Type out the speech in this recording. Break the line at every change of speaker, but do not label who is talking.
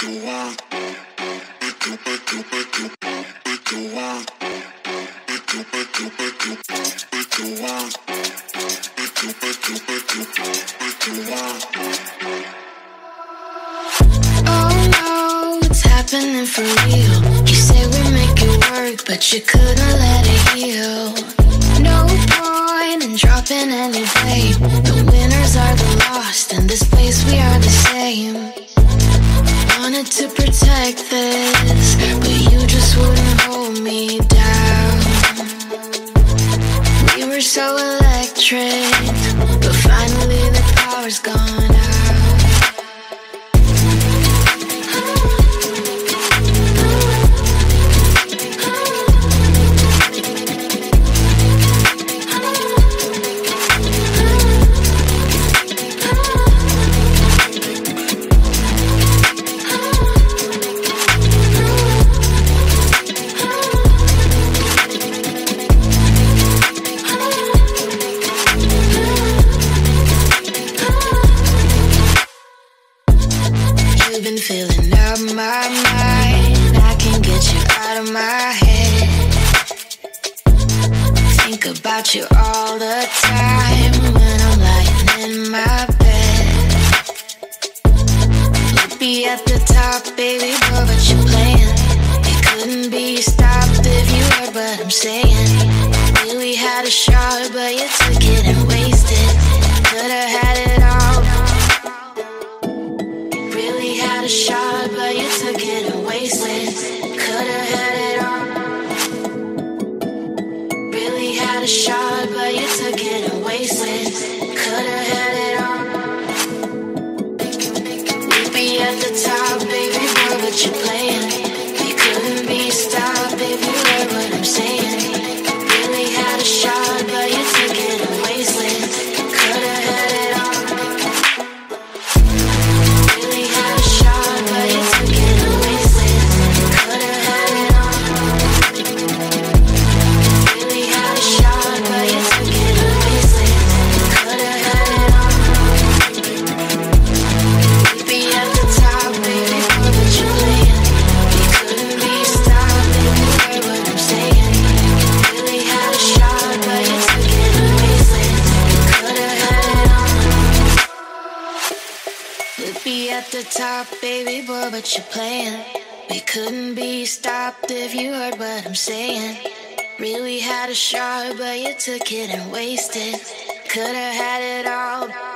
no, it's happening for real. You say we make it work, but you couldn't let it heal. No point in dropping any blame. The winners are the lost. In this place we are the same. Wanted to protect this, but you just wouldn't hold me down. We were so electric, but finally the power's gone out. You've been filling up my mind. I can't get you out of my head. Think about you all the time when I'm lying in my bed. You'd be at the top, baby, boy, but you're playing. It couldn't be stopped if you heard what I'm saying. Really had a shot, but you took it and wasted. Could've had it all. Really had a shot, but you took it and wasted. Could've had it all. Really had a shot, but you took it and wasted. Could've had it all. We'd be at the top, baby boy, but you're playing. We couldn't be stopped if you heard what I'm saying. Really had a shot, but you took it and wasted. Could've had it all. Really had a shot, but you took it and wasted. Could've had it all. Really had a shot, but you took it and wasted. Could've had it all. We'd be at the top, baby, boy, but you're playing. We couldn't be stopped if you heard what I'm saying. Really had a shot, but you took it and wasted. Could've had it all. We'd be at the top, baby boy, but you're playing. We couldn't be stopped if you heard what I'm saying. Really had a shot, but you took it and wasted. Could've had it all.